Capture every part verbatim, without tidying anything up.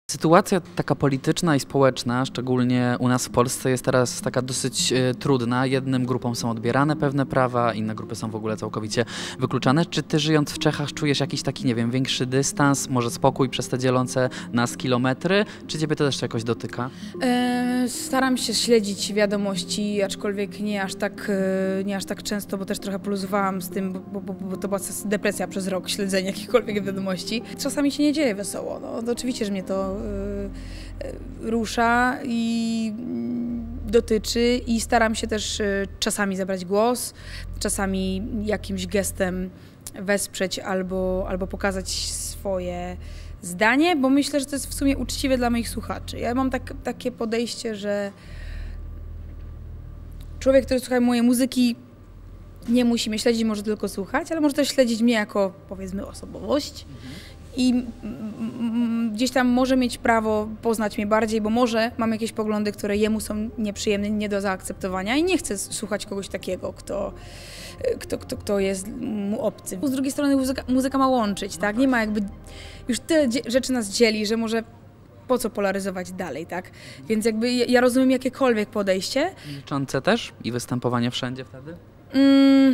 Sytuacja taka polityczna i społeczna, szczególnie u nas w Polsce, jest teraz taka dosyć e, trudna. Jednym grupom są odbierane pewne prawa, inne grupy są w ogóle całkowicie wykluczane. Czy ty, żyjąc w Czechach, czujesz jakiś taki, nie wiem, większy dystans, może spokój przez te dzielące nas kilometry? Czy ciebie to też jakoś dotyka? E, staram się śledzić wiadomości, aczkolwiek nie aż tak, e, nie aż tak często, bo też trochę poluzowałam z tym, bo, bo, bo to była depresja przez rok, śledzenie jakichkolwiek wiadomości. Czasami się nie dzieje wesoło. No, to oczywiście, że mnie to rusza i dotyczy i staram się też czasami zabrać głos, czasami jakimś gestem wesprzeć albo, albo pokazać swoje zdanie, bo myślę, że to jest w sumie uczciwe dla moich słuchaczy. Ja mam tak, takie podejście, że człowiek, który słucha mojej muzyki, nie musi mnie śledzić, może tylko słuchać, ale może też śledzić mnie jako, powiedzmy, osobowość. I gdzieś tam może mieć prawo poznać mnie bardziej, bo może mam jakieś poglądy, które jemu są nieprzyjemne, nie do zaakceptowania i nie chcę słuchać kogoś takiego, kto, kto, kto, kto jest mu obcy. Z drugiej strony muzyka, muzyka ma łączyć, tak? Nie ma jakby, już tyle rzeczy nas dzieli, że może po co polaryzować dalej, tak? Więc jakby ja rozumiem jakiekolwiek podejście. Milczące też i występowanie wszędzie wtedy? Mm.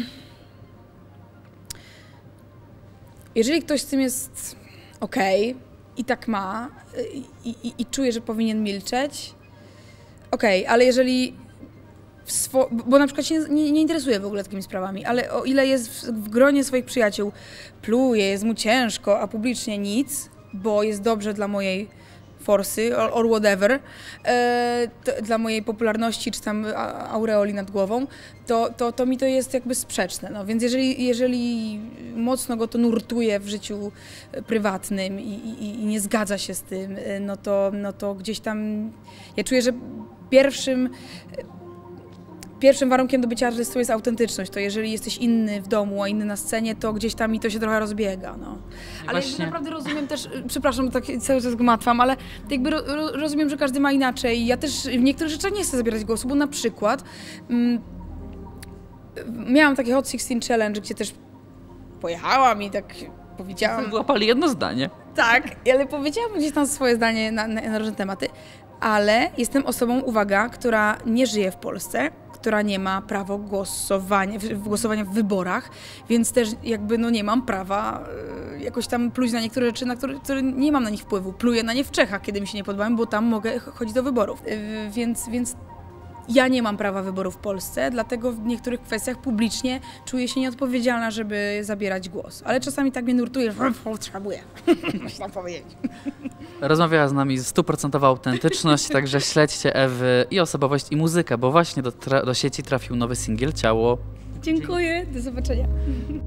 Jeżeli ktoś z tym jest okej okay, i tak ma i, i, i czuje, że powinien milczeć, okej, okay, ale jeżeli, w swo, bo na przykład się nie, nie interesuje w ogóle takimi sprawami, ale o ile jest w, w gronie swoich przyjaciół, pluje, jest mu ciężko, a publicznie nic, bo jest dobrze dla mojej forsy or, or whatever, e, to, dla mojej popularności czy tam aureoli nad głową, to, to, to mi to jest jakby sprzeczne. No. Więc jeżeli, jeżeli mocno go to nurtuje w życiu prywatnym i, i, i nie zgadza się z tym, no to, no to gdzieś tam ja czuję, że pierwszym Pierwszym warunkiem do bycia artystą jest autentyczność. To jeżeli jesteś inny w domu, a inny na scenie, to gdzieś tam mi to się trochę rozbiega. No. Ale Właśnie... naprawdę rozumiem też, przepraszam, tak cały czas gmatwam, ale jakby ro, rozumiem, że każdy ma inaczej. Ja też w niektórych rzeczach nie chcę zabierać głosu, bo na przykład mm, miałam takie Hot szesnaście Challenge, gdzie też pojechałam i tak powiedziałam... Złapali jedno zdanie. Tak, ale powiedziałam gdzieś tam swoje zdanie na, na, na różne tematy, ale jestem osobą, uwaga, która nie żyje w Polsce, która nie ma prawa głosowania, głosowania w wyborach, więc też jakby no nie mam prawa y, jakoś tam pluć na niektóre rzeczy, na które, które nie mam na nich wpływu. Pluję na nie w Czechach, kiedy mi się nie podobają, bo tam mogę chodzić do wyborów. Y, więc, więc ja nie mam prawa wyboru w Polsce, dlatego w niektórych kwestiach publicznie czuję się nieodpowiedzialna, żeby zabierać głos. Ale czasami tak mnie nurtuje, że potrzebuję. Można powiedzieć. Rozmawiała z nami stuprocentowa autentyczność, także śledźcie Ewy i osobowość, i muzykę, bo właśnie do, do sieci trafił nowy singiel Ciało. Dziękuję, do zobaczenia.